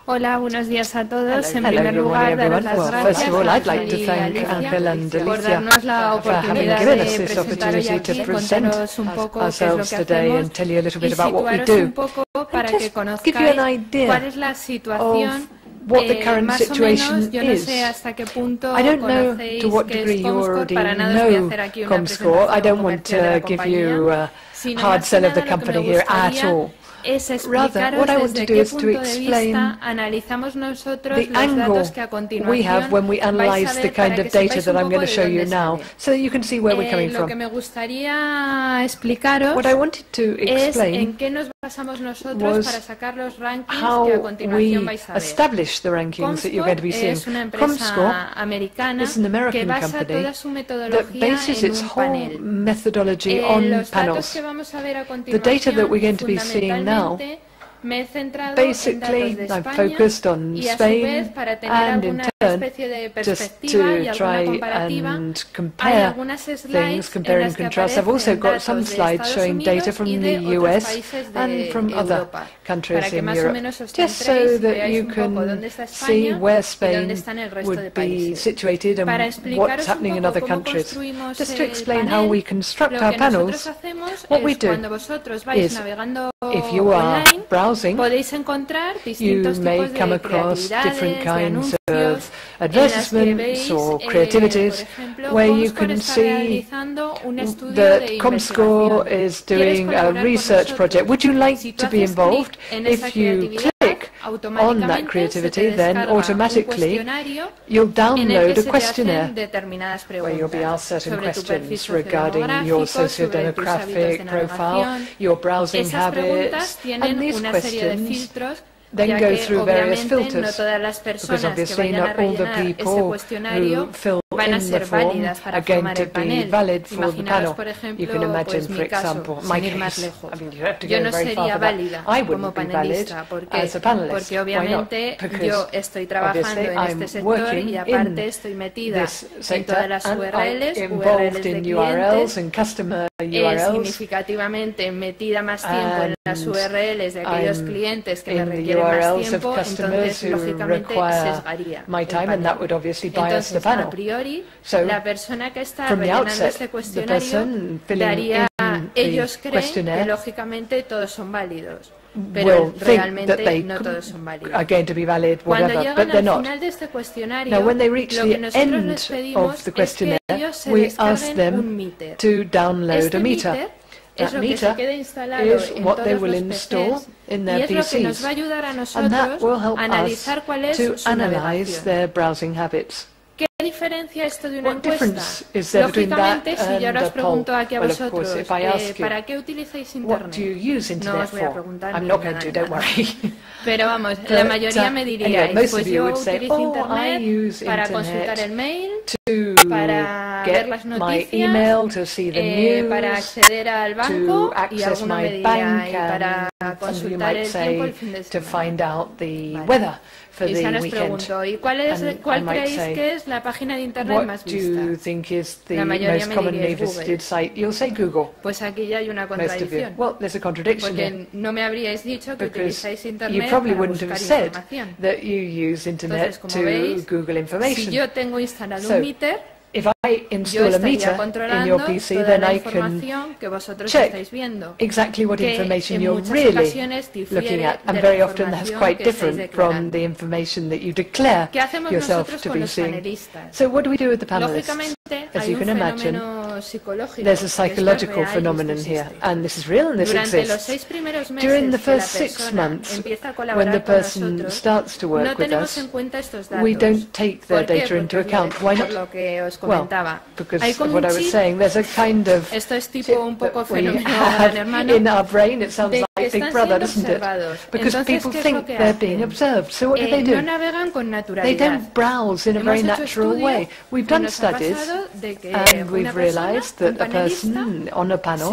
Hola, buenos días a todos. En Hello, primer good morning, lugar, daros everyone. las Well, gracias first of all, I'd a like to Ángel y thank Ángel Alicia and por Alicia darnos la for having oportunidad given de us this presentar hoy opportunity aquí, to present contaros un poco qué es lo ourselves que today hacemos and tell you a little y bit about what we situaros do. un poco para And que just give you an conozcáis idea cuál es la of situación. what the current Más o situation menos, yo no is. sé hasta qué punto I don't know conocéis to what qué degree es you Comscore. already Para nada os voy a know hacer aquí una Comscore. I presentación don't want comercial de la to give compañía. you a Sino hard más que sell of the nada lo que me company here at gustaría all. es Rather, explicaros what I want desde to do qué is to punto de explain vista analizamos nosotros the los angle datos que a we continuación have when we vais a analyze the ver para kind que of data sepáis that un I'm poco going to de show you dónde now, sale. so that you can see where we're coming Lo que from. me gustaría explicaros What I wanted to es en explain qué nos basamos nosotros was para sacar los rankings que a how continuación we vais a ver. establish the rankings that you're going to be seeing. Es una Comscore empresa americana is an que American basa company toda su that metodología bases en its un whole panel. methodology on Los datos panels. que vamos a ver a The data that we're continuación going to be seeing now, fundamentalmente me he centrado en basically, datos de I've España focused on y a su vez Spain para tener and in alguna turn especie de just perspectiva y to alguna try comparativa. and Hay compare algunas things, slides compare en and las que contrast. I've also aparecen got some datos de slides Estados showing data Unidos from y the de otros US países and de from other Europa, countries para que in más o Europe, menos os just so centréis y that veáis you un poco can dónde está see España where y dónde Spain están el resto de would be países. situated Para and what's explicaros un happening in poco other cómo countries. construimos Just to el explain how panel, we construct lo our que nosotros panels, hacemos what we es do cuando vosotros vais is navegando if you are online, browsing, podéis encontrar you distintos may tipos come de across different creatividades, de kinds anuncios, of advertisements or por creativities ejemplo, where you Comscore can está see realizando un estudio that de Comscore investigación. is ¿Quieres doing a colaborar con research nosotros? project. Would you like Si tú to be haces involved? clic en esa If you creatividad, click on that automáticamente creativity, se te then descarga un automatically cuestionario you'll en el download que a se te hacen questionnaire determinadas where you'll be asked preguntas certain sobre tu perfil questions regarding your sociodemográfico, sobre tus hábitos de socio-demographic profile, navegación. your browsing Esas preguntas habits, tienen and these una serie de questions filtros, then ya go que through various obviamente no filters, todas las because personas que obviously vayan a not all the rellenar ese people cuestionario who fill van a in the ser form válidas para are going formar to el be panel. valid for the Imaginaros, panel. por You ejemplo, can imagine, pues for mi caso, example, sin my ir más case. lejos. I mean, you have to Yo go no very far sería for that. válida I como wouldn't be valid panelista, as a panelist. porque Why not? obviamente Because yo estoy trabajando obviously en I'm este sector working y aparte in estoy metida this en sector todas las and URLs, I'm URLs involved de in URLs clientes, and customer URLs. significativamente metida más tiempo en las URLs de aquellos I'm clientes que me in the requieren más URLs of tiempo, customers entonces who lógicamente require sesgaría my el time, and panel. that would obviously bias the Entonces, panel. a priori, So, la persona que está from the rellenando outset, este the cuestionario person filling daría, in the ellos creen que questionnaire lógicamente todos son válidos, will pero think that realmente they no todos son válidos. are going to be valid, Cuando whatever, llegan but they're al not. final de este cuestionario, Now, when they reach lo que the nosotros les end pedimos of the es que questionnaire, ellos se we ask descarguen them un meter. to download Este a meter. meter es That lo que se meter queda instalado is en what todos they will los install PCs in y their es lo que nos PCs, va a ayudar a and that nosotros will help a analizar cuál us es to su analyze navegación. their browsing habits. ¿Qué diferencia esto de una What encuesta? difference is there between that Lógicamente, si yo and ahora a os pregunto poll? aquí a Well, of vosotros, course, if I ask you, ¿para qué utilizáis what Internet? do you use No internet os voy a for? preguntar I'm ni not nada, going to, ni don't nada. worry. Pero vamos, la mayoría me Anyway, diríais, most pues of you yo would say, utilizo I Internet use para internet consultar el mail, to para ver get las my noticias, email, to see the news, para acceder al banco to y access alguno my me dirá, bank, y para and some of you consultar might el tiempo el say fin de to semana. find out the Vale. weather for Y the ya os weekend. pregunto, ¿y cuál I might creéis say, que es la página de Internet what más do you vista? think is the La mayoría most me commonly diríais visited Google. site? You'll say Google, Pues aquí ya hay una most of you. contradicción. Well, there's a contradiction here, Porque no me habríais dicho que because utilizáis you Internet probably para wouldn't have buscar said información. that you use internet Entonces, como to veis, Google Si information. yo tengo instalado So, un meter, If I yo install a estaría meter in controlando your PC, toda then la I can información que vosotros check estáis viendo. exactly what que information en you're muchas really ocasiones difiere looking at, de and la very often that's información quite que estáis different from declarando. the information that you declare ¿Qué hacemos yourself nosotros to con be los seeing. panelistas? So what do we do with the panelists? Lógicamente, As hay you un can imagine, fenómeno psicológico. there's a y esto es psychological real y phenomenon esto here, existe. and this is real and this Durante los exists. 6 primeros meses During the que la first 6 persona months, empieza a when the colaborar con person nosotros, starts to work no with tenemos us, en cuenta estos datos. we don't take their ¿Por qué? data into Porque account. Why por not? lo que os Well, comentaba. because Hay of como what un I was chip, saying, there's a kind of esto es tipo chip un poco that we fenómeno have Gran Hermano, in our brain. It sounds de like que Big están Brother, siendo doesn't it? observados. Because Entonces, people ¿qué es lo think que they're being hacen? observed. So what do they do? No navegan con They naturalidad. don't browse in a Hemos very hecho natural estudios way. We've y done nos ha studies, pasado de que and una we've persona, realized un that a panelista, person on a panel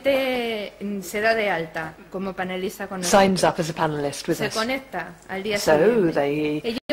se da de alta como panelista con signs nosotros. up as a panelist with Se us. conecta al día So siguiente. they Ellos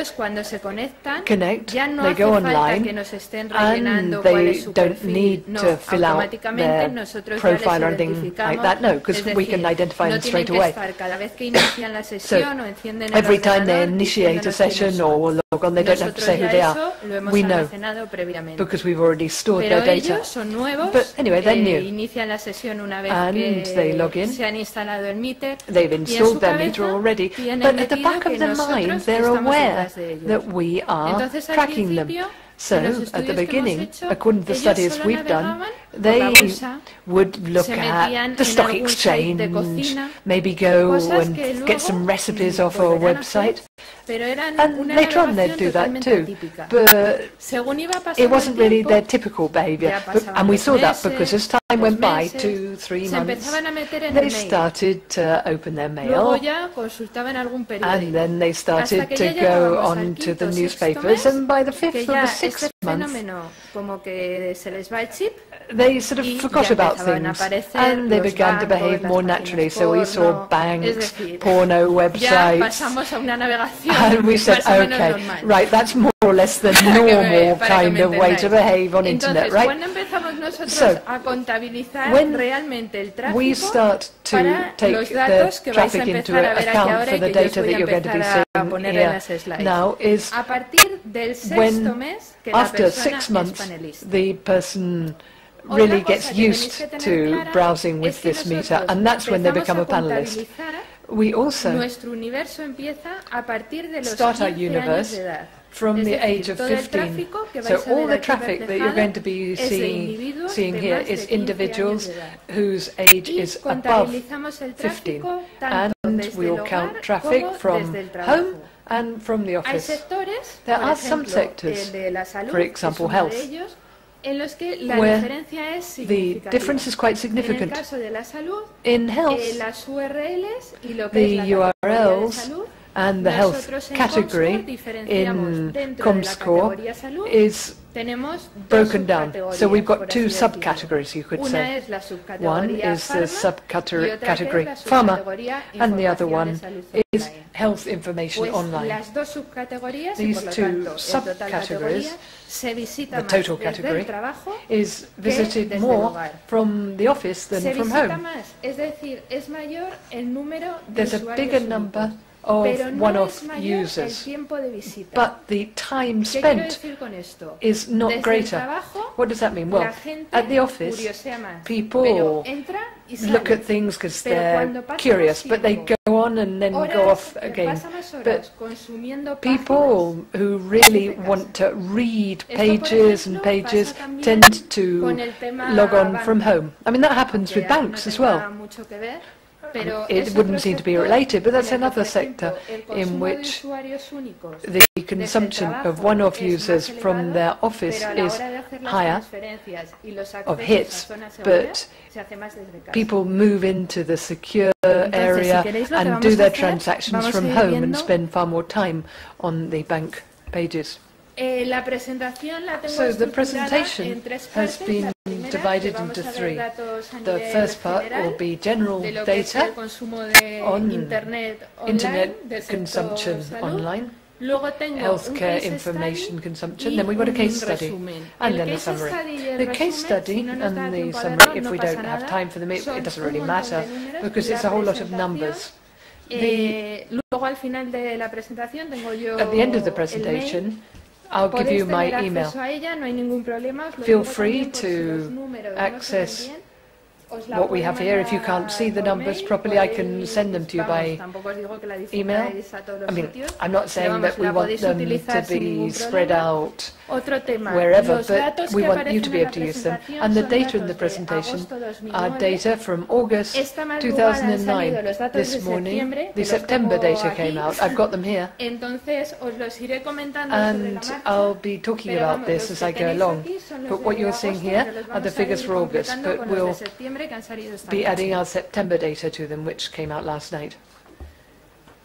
ellos cuando se conectan connect, ya no they hace go falta online, que nos estén and rellenando cuál they es su don't perfil. need No, to fill out automáticamente their nosotros ya les profile or anything identificamos. like that. No, because Es we can decir, identify no them tienen straight que away. estar cada vez que inician la sesión o encienden el Every time they ordenador initiate a diciéndonos quiénes session son. or log on, they don't have to Nosotros say who ya they eso are. lo hemos We know, almacenado previamente. because we've already stored Pero their data. ellos son nuevos, But anyway, they're new. inician la sesión una vez And they log que in. se han instalado el meter. They've y en installed su their cabeza meter already, tienen but at the metido back que of their nosotros mind, they're estamos aware detrás de ellos. that we are Entonces, al tracking them. principio, So, en los at the estudios que hemos beginning, hecho, according to the ellos studies solo we've done, navegaban por la they bolsa, would look se metían at the en stock algún site de exchange, cocina, maybe go cosas and que luego get some recipes off our volverán a hacer, website, pero eran and una later on they'd navegación do that totalmente too. atípica. But Según iba pasando it wasn't el really tiempo, their typical behaviour, ya pasaban and we los saw that meses, because as time los went by, meses, 2-3 se months, empezaban a meter en they el mail. started to open their Luego mail, ya consultaban algún periódico. and then they started Hasta que to ya go llegábamos al on to quinto, the sexto newspapers, mes, and by the que fifth or ya the este sixth month, fenómeno como que se les va el chip they sort of y forgot ya about empezaban a things, aparecer and they los began to bancos, behave las more páginas naturally. So we saw porno, es banks, decir, porno ya websites, pasamos a una navegación and we said, más o menos okay, normal. right, that's more or less the Para que normal para que kind me of way to entendáis. behave on Entonces, internet, right? cuando empezamos nosotros So, a contabilizar when realmente el tráfico we start to para take los the datos que vais a traffic into empezar a ver aquí account ahora for y the que yo os data voy that a you're going to be empezar a seeing poner en here las slides. now is A partir del sexto when, mes que la after persona 6 es months, panelista. the person Otra really cosa gets que tenéis used que tener to clara browsing es with que this meter, nosotros and that's when they empezamos become a panelist. contabilizar. We also Nuestro universo empieza a partir de los start our 15 años universe de edad. from Es the decir, age of todo el 15. tráfico que So vais a all ver the aquí traffic that you're going to be reflejado es de individuos seeing de here más de is 15 individuals años de edad. whose age Y is above contabilizamos el 15, tráfico tanto and desde we el will count hogar traffic como from desde el trabajo. home and from the Hay office. sectores, There por are some ejemplo, sectors, el de la salud, for example, que es uno health, de ellos, en los que la where diferencia es the significativa. difference is quite En el significant. caso de la salud, In health, las URLs y lo que es the la categoría de URLs salud, and the health nosotros en category Comscore diferenciamos in dentro de la Comscore categoría salud, is tenemos dos broken down. subcategorías, So we've got por two así decirlo. subcategories, you could Una say. es la One subcategoría is the farma y otra que subcategory es la pharma, subcategoría and the other información one de salud is online. health information Pues online. las dos subcategorías y These por lo two tanto el total subcategories, categoría se visita the más total desde category, el trabajo is que visited desde el more hogar. from the office than Se from visita home. más, es decir, es mayor el número de There's a usuarios bigger únicos, number of pero no one-off es mayor el users, tiempo de visita. but the time ¿Qué quiero spent decir con esto? is not Desde el greater. trabajo, What does that mean? Well, la gente at the office, curiosea más, people pero entra y sale. look at things because Pero they're cuando pasa curious, más but they tiempo, go on and then horas, go off again. pasa más horas But consumiendo people who really desde casa. want to read Esto, por pages and ejemplo, pages pasa también tend to con el tema log on banca, from home. I mean, that happens que with no banks as tenga well. mucho que ver, pero It es wouldn't otro seem to be sector related, but that's en el que, another por ejemplo, sector el in consumo de which usuarios únicos the consumption of one-off users from their office pero a la is hora de hacer las higher transferencias y los of accesos hits, a zonas seguras, but se hace más desde casa. people move into the secure Entonces, area si queréis, lo que and vamos do a their hacer, transactions vamos a from ir home and viendo spend far more time on the bank pages. La presentación la tengo So the estructurada presentation en tres has partes. been La primera, divided que vamos into a ver three. datos a The nivel first part general will be general de lo que es data el consumo de on internet online, internet del sector consumption salud. online, Luego tengo un healthcare case information study consumption, y then we've got a un case study, resumen. and El then a case summary. study y el The case resumen, study si no nos da and the tiempo a summary, verlo, if no we pasa don't have nada. time for them, it Son doesn't un really montón matter de números. because La it's a whole lot of presentación, numbers. luego al final de la presentación tengo yo At the end of the el mail. presentation, I'll give Podéis you my tener email. acceso a ella, no hay ningún problema. Os lo Feel digo free también por si los to números no access se ven bien. Os la what we puedo have here. If you can't mandar see the por numbers mail, properly, I can podéis- send them to you by tampoco os digo que la email. difundáis a todos los I mean, sitios, I'm not pero saying vamos, that we la want podéis them utilizar to sin ningún be spread problema. out Otro tema, wherever, los but datos we que want you aparecen to be en la able to use them. presentación And the son data in datos the de presentation agosto are 2009. data from August Esta madrugada han salido 2009. los datos This de morning, septiembre, que the los September tengo data aquí. came out. I've got them here. Entonces os los iré comentando sobre la And marcha. I'll be talking Pero about vamos, this los as que I go tenéis along. aquí son los But de what you're seeing agosto, here que los are vamos the a figures ir for August, completando but con los de we'll septiembre que han salido esta be noche. adding our September data to them, which came out last night.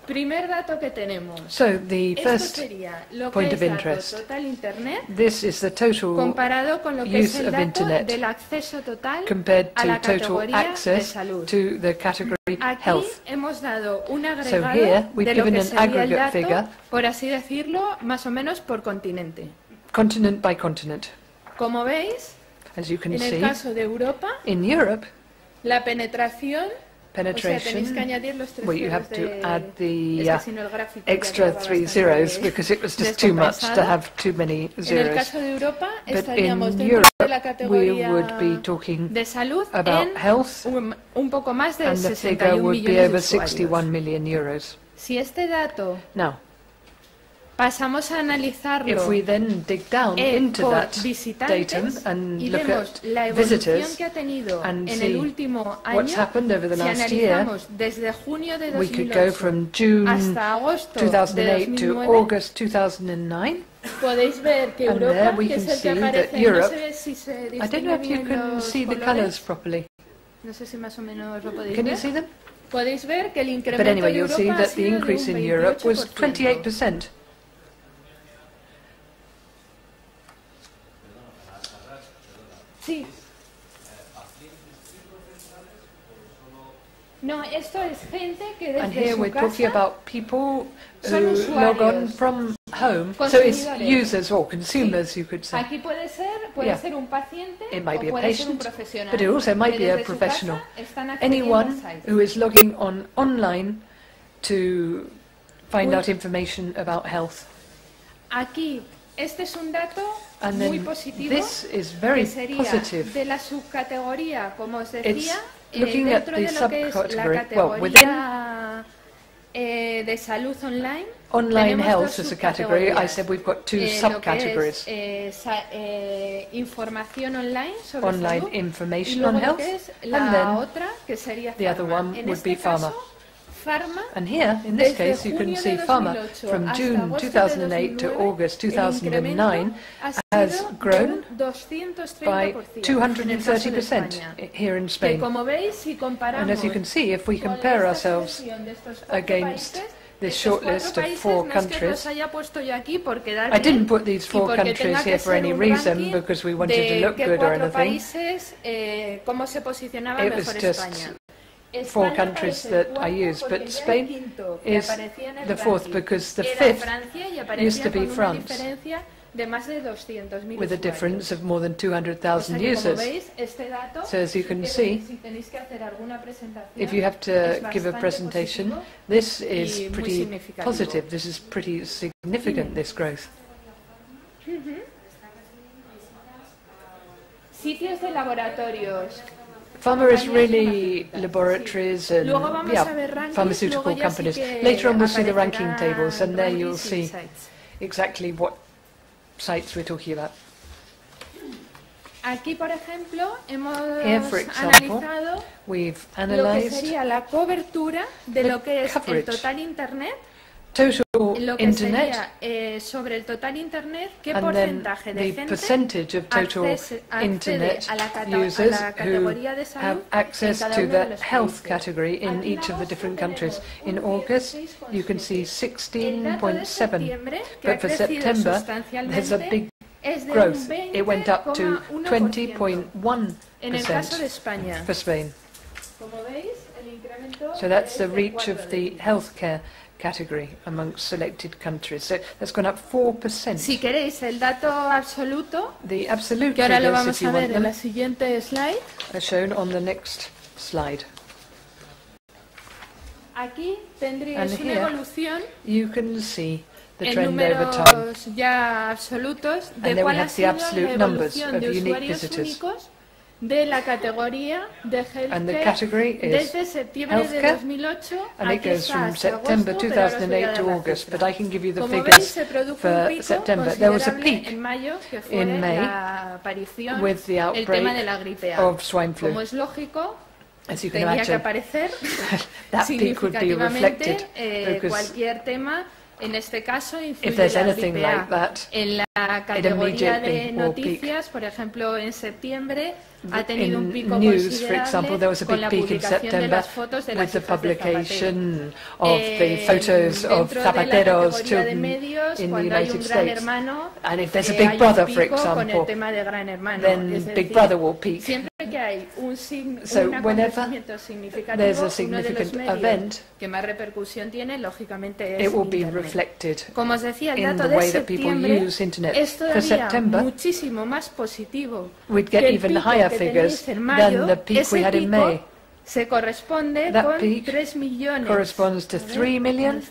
Primer dato que tenemos. So the Esto first sería lo point que of es dato interest. total Internet This is the total comparado con lo que es use el of dato internet del acceso total compared a to la total categoría de access salud. to the category Aquí health. hemos dado un So agregado here we've de lo given que an sería el aggregate dato, figure, por así decirlo, más o menos por continente. continent by continent. Como veis, As you can en el see, caso de Europa, in Europe, la penetración, o sea, tenéis que penetration, añadir los tres well, you ceros have to de... add the es que si no el gráfico ya extra quedaba 3 bastante zeros because it was just too much to descompensado. have too many En el zeros. caso de Europa But estaríamos in dentro de la Europe, we categoría would be talking de salud about en health, un poco más de and the figure 61 would be millones de over usuarios. 61 million euros. Si este dato Now, pasamos a analizarlo if we then dig down into por that visitantes datum and y look vemos at la evolución visitors que ha tenido and en el see último what's año, happened over the si last year, analizamos desde junio de we could go 2008 from June hasta agosto de 2008 to 2009, August 2009. podéis ver que And Europa, there we que can es el see que that aparece, no Europe- se ve si se I don't distinguen know if you bien can los see the colores. colours properly. No sé si más o menos lo podéis Can you ver. see them? Podéis ver que el But incremento anyway, de you'll see Europa ha that the sido de increase un in Europe was 28%. 28%. Sí. No, esto es gente que And desde here su we're talking casa about people Son who log on usuarios. from home. So it's Consumidores. users or consumers, you could say. aquí puede Yeah. ser un paciente It might o be a puede ser un patient, profesional. but it also might que be a desde su professional. casa están accediendo Anyone al site. who is logging on online to find Uy. out information about health. Aquí, este es un dato And muy then positivo this is very que sería positive. de la subcategoría, como os It's decía, looking at dentro the de lo que es la subcategory. categoría Well, within de salud online. online tenemos health dos as a category, I subcategorías. said we've got two Lo que subcategories. es, información online sobre Online salud, y information luego on lo health, que es and la then otra que sería the other pharma. one En would este be pharma. caso, pharma, And here, in this desde case, you can junio see de pharma 2008 from hasta June agosto de 2008 to 2009, August el 2009 incremento has sido grown de un 230% by en el caso de 230% España. here in Que Spain. como veis, si comparamos And as you can see, if we con compare esta ourselves selección de estos cuatro against países, this estos short cuatro list of países, 4 no es que los countries, haya puesto yo aquí por quedar I didn't bien, put these y 4 porque countries tenga que here for ser any un reason ranking because we wanted to de look qué good or cuatro anything. países, cómo se posicionaba It was mejor just España. 4 España countries aparece el that I cuarto used, porque but ya el Spain quinto que is aparecía en el the fourth ranking because the era fifth Francia y used aparecía to be con una France, diferencia de más de 200.000 with a usuarios. difference of more than O sea 200,000 que, como users. veis, este dato, So as you can si see, tenéis que hacer alguna presentación, if you have to es give a bastante presentation, positivo this y is muy pretty significativo. positive. This is pretty significant, this growth. Sitios de laboratorios. Pharma is really laboratories and Luego vamos a ver rankings, pharmaceutical luego ya sí companies. que Later on we'll see the ranking aparecerán tables and there you'll rankings y see sites. exactly what sites we're talking about. Aquí, por ejemplo, hemos Here, for example, analizado We've lo que analyzed sería la cobertura de the lo que es el coverage. total Internet, total lo que internet sería sobre el total Internet, qué and then porcentaje de the gente percentage of total accede internet a la users a la who categoría de have salud access en cada to uno de the los health países. category in Aquí en each of the agosto different tenemos countries. In un August, 16,7. you can see El dato de 16.7, septiembre, que ha but for crecido September, there's a sustancialmente, big es de growth. un It went up to 20,1% en el caso de 20.1% España. for Spain. Como veis, el incremento So that's es the de reach of 4 the healthcare category amongst selected countries. So that's gone up 4%. Si queréis el dato absoluto, The absolute que ahora lo figures, vamos if you a want ver en la them, siguiente slide, are shown on the next slide. aquí tendréis And una here, evolución You can see the en trend over time. números ya absolutos And de then we cuál ha have the sido la absolute numbers evolución of de unique usuarios visitors. únicos de la categoría de And the healthcare category is desde septiembre de healthcare, 2008 and it aquí goes está from hasta September agosto, pero ahora os voy a 2008 dar to la August, cifra. but I can give you the Como veis, figures se produjo un for pico September. There was a considerable peak en mayo, que fue in May la aparición with the el tema de la outbreak gripe A. of swine flu. Como es lógico, As you can tenía que imagine, aparecer that peak would be significativamente reflected because cualquier tema, en este caso, if influye there's la anything gripe A like that, en la categoría de immediately will peak. noticias, por ejemplo, en septiembre ha tenido un pico In news, for example, there considerable was a con big la peak in publicación de September las fotos de with las the hijas de Zapatero. publication of the photos of Dentro de la Zapatero's categoría de children medios, in the cuando hay un United gran States. hermano, And if there's a hay Big un Brother, for pico con el example, tema de gran hermano. then Es Big decir, Brother will peak. siempre que hay un So un whenever acontecimiento significativo, there's a uno de los significant medios event, que más repercusión tiene, lógicamente, es it will be Internet. reflected Como os decía, el in dato the de way that people septiembre use internet. es For todavía September, muchísimo más positivo we'd que get el even pico higher que figures tenéis en mayo. than the peak Ese we had in pico May. se corresponde That con peak 3 millones. corresponds to 3 million,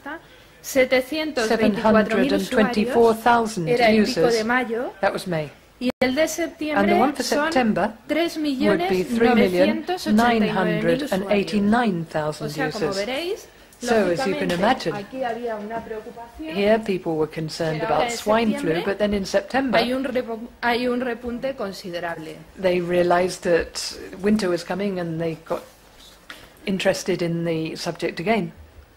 724.000 usuarios 724,000 era el pico de users. mayo, That was May. y el de And the septiembre one for son September 3 would be millones 3,989,000 usuarios. O sea, como users. veréis, So, as you can lógicamente, imagine, aquí había una preocupación. here people were concerned Pero ahora about en swine flu, septiembre but then in September hay un repunte considerable. they realized that winter was coming and they got interested in the subject again.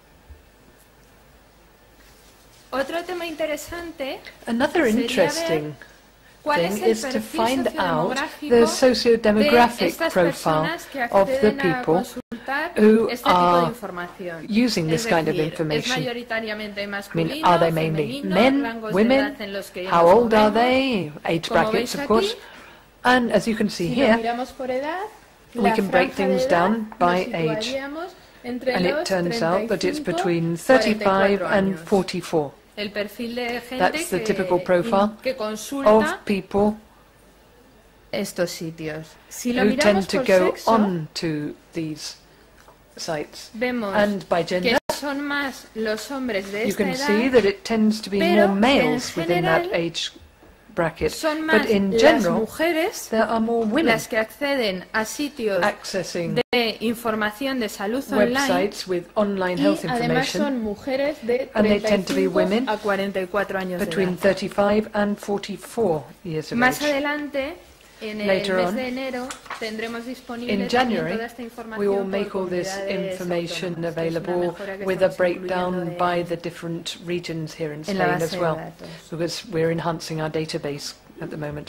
Otro tema interesante, Another sería interesting ¿cuál es thing el is to perfil find out sociodemográfico the socio-demographic de estas profile personas que of the acceden a people consultar who este tipo de are información? using this Es kind of decir, information. ¿es mayoritariamente I masculino, mean, are they mainly femenino, men, rangos de women? edad en los que How nos old are movemos? they? Age Como brackets, veis of course. aquí, And as you can see si lo here, miramos por edad, we la can break franja de things edad down by nos age. situaríamos entre And it los turns out that it's 35 between y 35 44 and años. 44 El perfil de gente That's the typical profile que consulta of people estos sitios. Si lo who miramos tend to por go sexo, on to these sites. vemos And by que gender, son más los hombres de you esta can edad, see that it tends to be pero more males en within that general age bracket. son más But in las general, mujeres there are more women las que acceden a sitios accessing de información de salud online websites with online y health además information son mujeres de And they tend to be 35 women a 44 años de between edad. 35 and 44 years of Más age. adelante, en el Later mes on, de enero, tendremos disponible In también January, toda esta we información will por make all this comunidades information autónomas, que es una available mejora que with a estamos breakdown incluyendo by the different regions here in en la Spain base as de well, datos. because we're enhancing our database at the moment.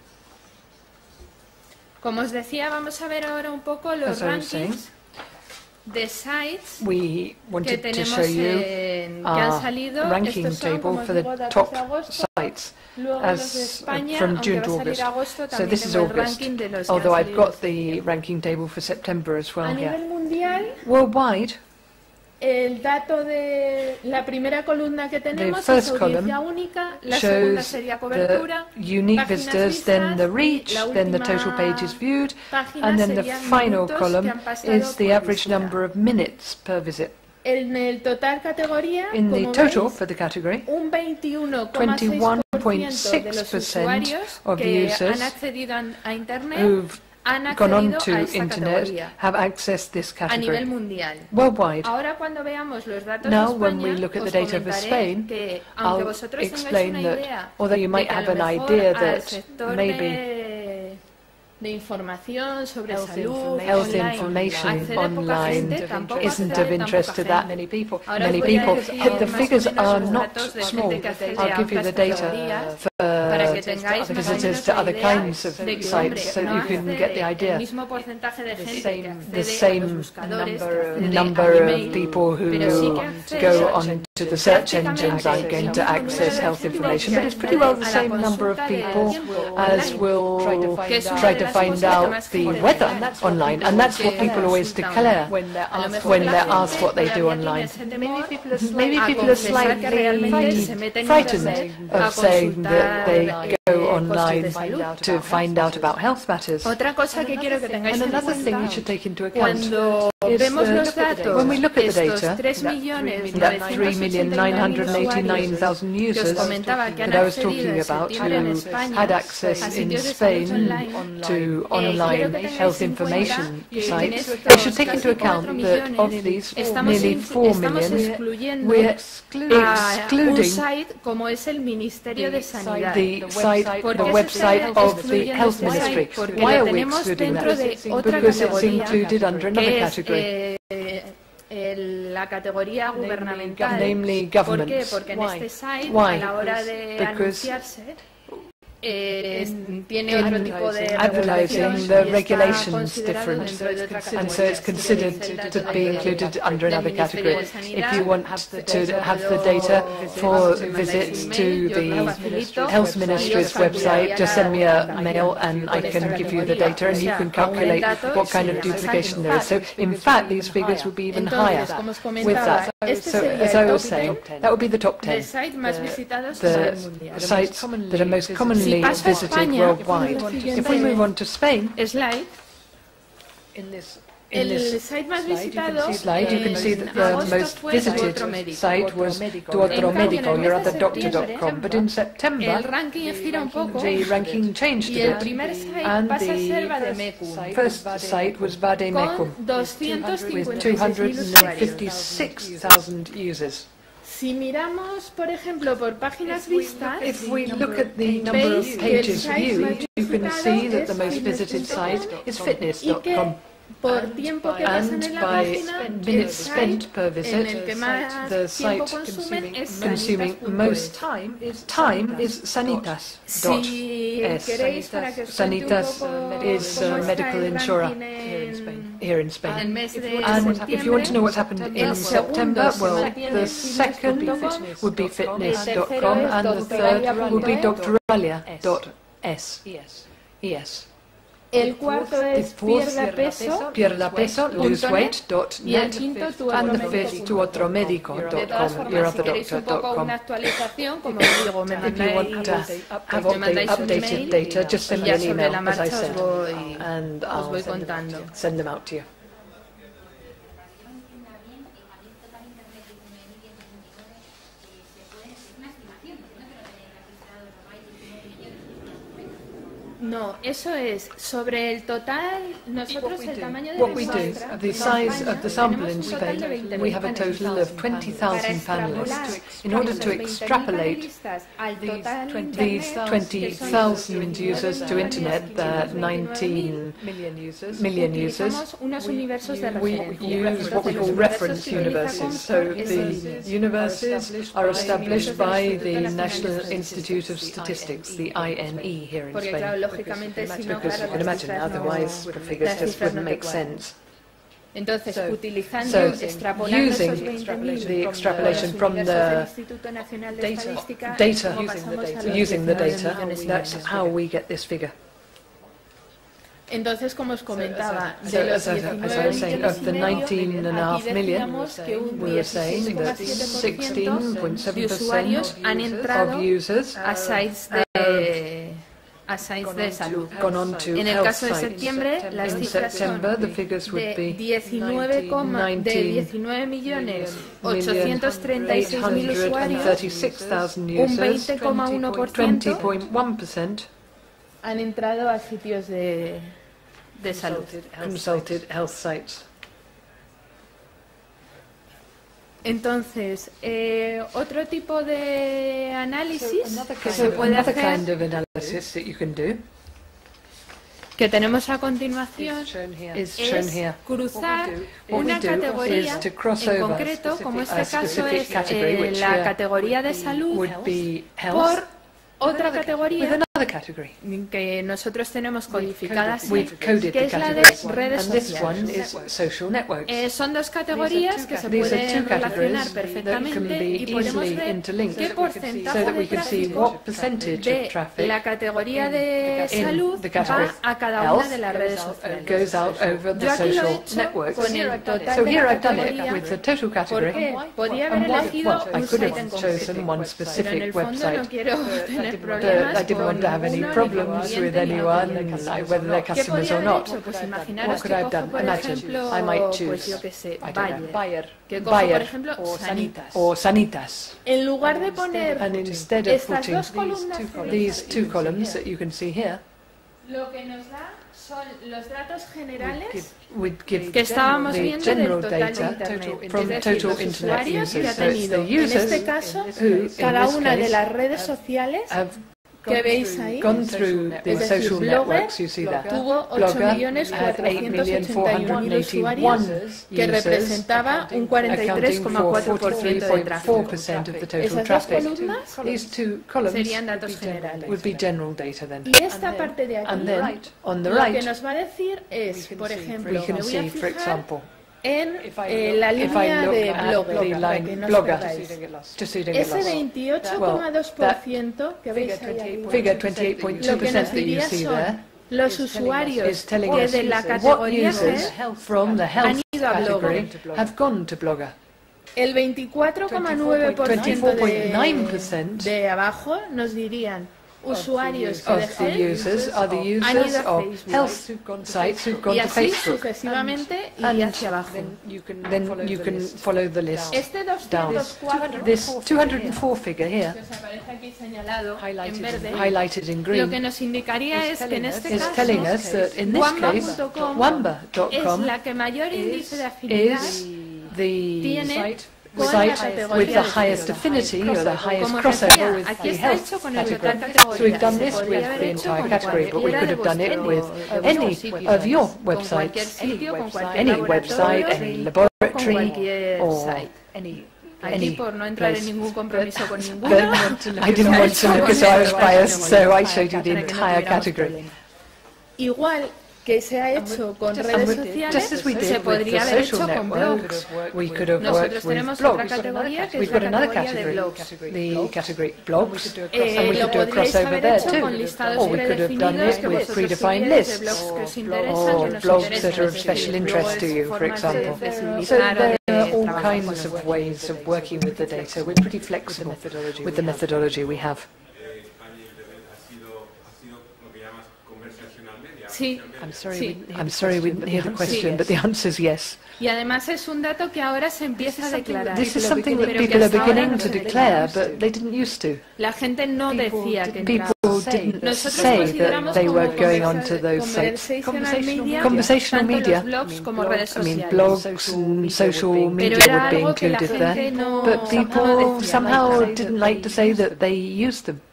Como os decía, vamos a ver ahora un poco los As I was saying, rankings de sites We que wanted to tenemos show you que han our salido. ranking Estos son, table como os for digo, the datos top de agosto. sites Luego los de as España, from aunque June va to a salir August. agosto, So también this is tengo el August, ranking de los que although han I've salido got the ranking table for September as A well here. nivel mundial, Worldwide, el dato de la primera columna que tenemos es first audiencia column única, la segunda shows sería the cobertura, unique páginas visitors, then the vistas, reach, la then the última total pages viewed, página and then the serían final minutos column que han pasado is the por average visita. number of minutes per visit. En el total categoría, In the como total veis, for the category, un 21,6% de los 21.6% usuarios of the que users han accedido a Internet who've han gone on accedido a to esta internet categoría have accessed this a nivel category mundial. worldwide. Ahora cuando veamos los datos Now, de when España, we look at the os data for comentaré Spain, que aunque I'll vosotros tengáis explain una that idea although you de might que a have lo an mejor idea al that sector maybe de información sobre health salud information accede poca online gente, tampoco isn't accede of tan interest poca to that gente. many people. Ahora Many os voy a people. decir The más o figures menos are los not datos de small. gente que accede I'll a give you the otras data categorías for para que tengáis más o visitors menos to la other idea kinds of de que, hombre, sites, so no you can get the accede idea. el mismo porcentaje de gente que The accede a los same buscadores, que accede number al of email, people pero sí who que accede go on to the search prácticamente engines are going to access health information, but it's pretty well the same number of people as will try to find out the weather online, and that's what people always declare when they're asked what they do online. Maybe people are slightly frightened of saying that they go online to find out about health matters. Otra cosa que quiero que tengáis And en another thing cuenta, you should take into account cuando is vemos los datos, when we look at the estos data, 3.989.000 that 3,989,000 que os users comentaba que han that I was accedido talking en about septiembre en who España had a access in sitios de salud Spain online, to quiero online que tengáis health en cuenta information que en sites, estos they should take into casi 4 account that of millones these estamos nearly 4 estamos million, excluyendo we're a un excluding site como es el Ministerio de Sanidad. the site, ¿Por the qué website se of está the health excluyendo este ministry. site? Porque Why lo are we tenemos excluding dentro that? de otra Because it's categoría, included under another que category, es la categoría gubernamental. namely ¿Por qué? governments. Porque en este site, Why? a la hora de Because anunciarse, tiene otro tipo de advertising, the regulation's different, and so it's considered to be included under another category. If you want to have the data for visits to the Health Ministry's website, just send me a mail and I can give you the data and you can calculate what kind of duplication there is. So in fact, these figures would be even higher with that. So as I was saying, that would be the top 10, the sites that are most commonly visited worldwide. If we move on to Spain, in this site más visitado, slide, you can see that the most visited site was Tu Otro Médico, yourotherdoctor.com. But in September, the ranking changed a bit, and the first site was Vademecum, with 256,000 users. Si miramos, por ejemplo, por páginas vistas, if we look at the number of pages viewed, you can see that the most visited site is fitness.com. And by minutes spent per visit, the site consuming most time is Sanitas.es. Sanitas is a medical insurer here in Spain. And if you want to know what's happened in September, well, the second would be fitness.com and the third would be doctoralia.es. El cuarto es Pierda Peso, loseweight.net, and the fifth, tuotromédico.com, yourotherdoctor.com. If you want to have updated data, just send me an email, as I said, and I'll send them out to you. No, eso es sobre el total. Nosotros el tamaño de what we do, the size of the sample in Spain, we have a total of 20,000 panelists. In order to extrapolate these 20,000 users to Internet, the 19 million users, we use what we call reference universes. So the universes are established by the National Institute of Statistics, the INE, here in Spain. Because you can imagine, otherwise the figures just wouldn't make sense. Entonces, using the extrapolation from the data, using the data, that's how we get this figure. Entonces, como os comentaba, as I was saying, of the 19.5 million, we were saying that 16.7% of users a sites de salud. En el caso de septiembre, las cifras son de 19.836.000 usuarios, un 20,1% han entrado a sitios de salud. Consulted health sites. Entonces, otro tipo de análisis que se puede hacer, que tenemos a continuación, es cruzar una categoría en concreto, como este caso es la categoría de salud, por otra categoría que nosotros tenemos codificada así, que es la de redes sociales. Son dos categorías que se pueden relacionar perfectamente y podemos ver qué porcentaje de tráfico de la categoría de salud va a cada una de las redes sociales. Yo aquí lo he hecho con el total de la categoría, porque podía haber elegido un site en concreto, pero en el fondo no quiero tener problemas have any problems with anyone, whether they're customers or not. What could I have done? Imagine, I might choose, I don't know, Bayer or Sanitas. En lugar de poner and instead of putting these two columns that you can see here, lo que nos da son los datos generales que estábamos viendo del total de Internet, es decir, los usuarios que ha tenido, en este caso, cada una de las redes sociales que veis ahí, gone through the social networks, you see that. Tuvo 8.481.000 usuarios, que representaba un 43,4% de tráfico. Esas dos columnas serían datos generales. Y esta parte de aquí, lo que nos va a decir es, por ejemplo, me voy a fijar en la línea de Blogger, para que no os perdáis. Ese 28,2% que veis ahí, lo que nos diría son los usuarios que de la categoría han ido a Blogger. El 24,9% de abajo nos dirían usuarios que de health han ido a Facebook y así sucesivamente y hacia abajo. Este 204 figure here, que os aparece aquí señalado en verde, lo que nos indicaría es que en este caso Wamba.com es la que mayor índice de afinidad tiene site with the highest affinity or the highest crossover with the health category. So we've done this with the entire category, but we could have done it with any of your websites, any website, any laboratory, or any. Aquí, por no entrar en ningún compromiso con ninguno, I didn't want to because I was biased, so I showed you the entire category. Igual que se ha hecho con redes sociales, se podría haber hecho con blogs. Nosotros tenemos otra categoría que es la categoría de blogs. Lo podríais haber hecho con listados predefinidos que vosotros subierais de blogs que os interesan, que nos interesan, formas de visualizar o de all kinds of ways of working with the data. We're pretty flexible with the methodology we have. Sí. I'm sorry we didn't hear the question, but the answer is yes. Y además es un dato que ahora se empieza a declarar. This is something that people are beginning to declare, but they didn't used to. La gente no decía que entraba. People didn't say that they were going onto those sites. Conversational media, I mean blogs and social media would be included there, but people somehow didn't like to say that they used them.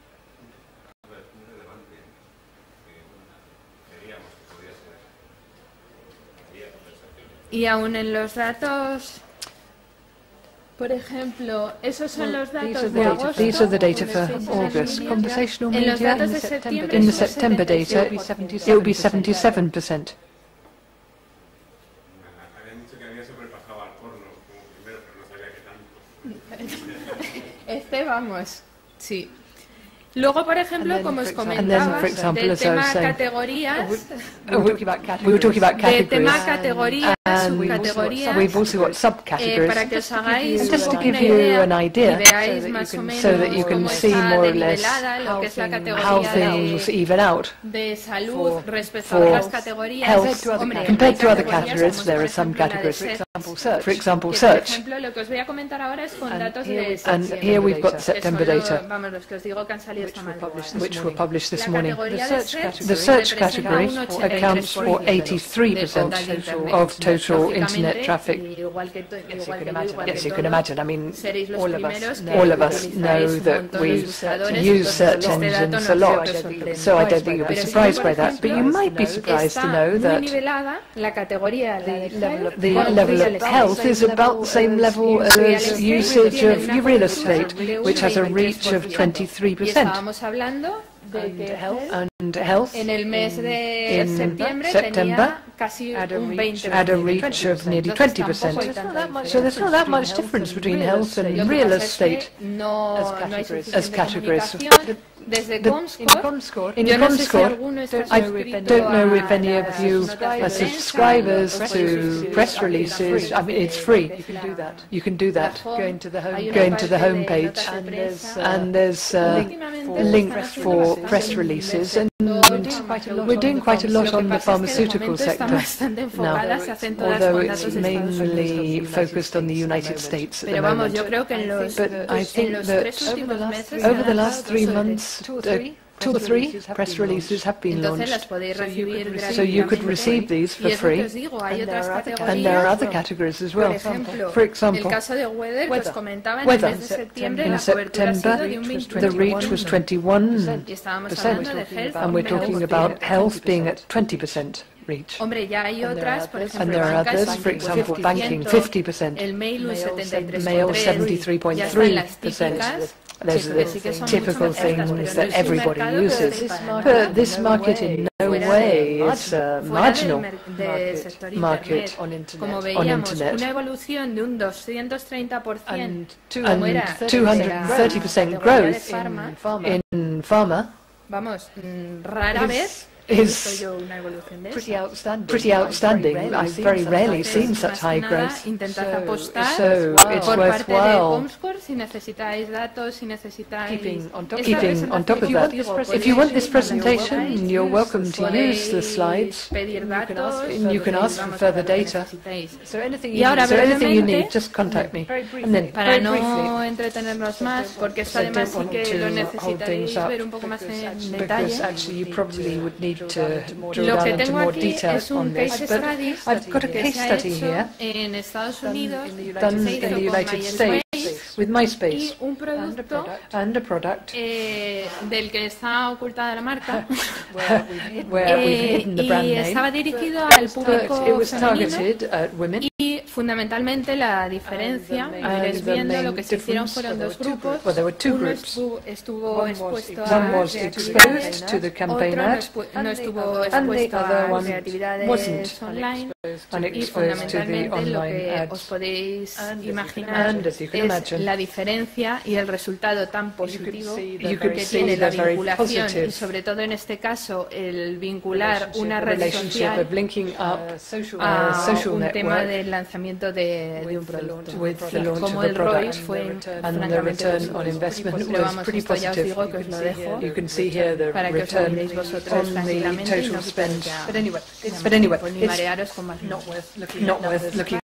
Y aún en los datos, por ejemplo, esos son los datos de agosto. These are the data for August. Conversational En los media, datos de septiembre, in the September data, it will be 77%. Vamos, sí. Luego, por ejemplo, como os comentaba, del tema categorías, de tema categorías, subcategorías, para que os hagáis una idea y veáis más o menos cómo está nivelada lo que es la categoría de salud respecto a otras categorías. Hombre, compared to other categories, there are some categories. For example, search. Por ejemplo, lo que os voy a comentar ahora es con datos de septiembre. And here we've got September data. Vamos, los que os digo que han salido which were published this morning. The search category accounts for 83% of total internet traffic. Yes, you can imagine. I mean, all of us know that we use search engines a lot, so I don't think you'll be surprised by that. But you might be surprised to know that the level of health is about the same level as usage of real estate, which has a reach of 23%. And health en el mes de septiembre tenía casi un 20%. At a reach of nearly 20%. So there's not that much difference between health and real estate as categories. Desde Comscore, I don't know if any of you are subscribers to press releases. I mean, it's free. You can do that. Going to the home page, and there's a link for press releases. And we're doing quite a lot on the pharmaceutical sector now, although it's mainly focused on the United States at the moment. But I think that over the last 3 months, 2 or 3 press releases have been launched. So you could receive these for free. And there are other categories as well. For example, weather. In September, the reach was 21%, and we're talking about health being at 20% reach. And there are others, for example, banking, 50%, mail 73.3%. Those are the typical things that everybody uses. But this market in no way is a marginal market on Internet. And 230% growth in pharma is pretty outstanding. I've very rarely seen such high growth. So it's worthwhile keeping on top of that. If you want this presentation, you're welcome to use the slides. You can ask for further data. So anything you need, just contact me. And then, para no entretenernos más, porque esto además sí que lo necesitaréis ver un poco más en detalle. Actually, you probably would need to drill down into more detail on this, but I've got a case study here done in the United States with MySpace and a product del que está ocultada la marca where we've hidden the brand name, estaba dirigido al público it was targeted at women. Y fundamentalmente la diferencia, iréis viendo, lo que se hicieron fueron dos grupos. Well, there were two groups. Uno estuvo expuesto One was exposed to the campaign ad, no estuvo expuesto a actividades online. Y fundamentalmente lo que os podéis imaginar es la diferencia y el resultado tan positivo que tiene la vinculación, y sobre todo en este caso el vincular una red social a un tema del lanzamiento de un producto. Como el ROI fue francamente positivo. Lo vamos, esto ya os digo que os lo dejo para que os lo miréis vosotros tranquilamente y no quitáis ya, ni marearos con más. Not worth looking